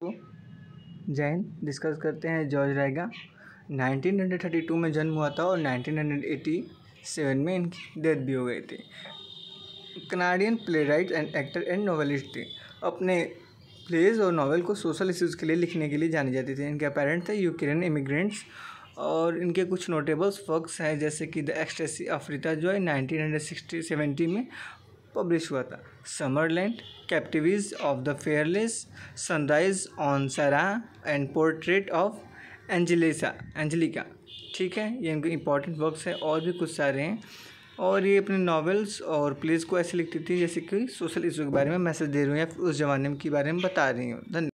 Jain discuss करते हैं George राइगा। 1932 में जन्म हुआ था और 1987 में इनकी डेथ भी हो गई थी। Canadian playwright and actor and novelist थे। अपने प्लेज और नॉवेल को सोशल इश्यूज़ के लिए लिखने के लिए जाने जाते थे। इनके पेरेंट्स थे यूक्रेन इमिग्रेंट्स और इनके कुछ नोटेबल्स वर्क्स हैं जैसे कि the ecstasy of Rita Joe 1970 में पब्लिश हुआ था। Summerland, captives of the fearless, sunrise on Sarah and portrait of Angelica. ठीक है, ये इनके इंपॉर्टेंट वर्क्स हैं और भी कुछ सारे हैं। और ये अपने नॉवेल्स और प्लेस को ऐसे लिखती थी जैसे कि सोशल इशू के बारे में मैसेज दे रही हूँ या उस ज़माने के बारे में बता रही हूँ। धन्यवाद।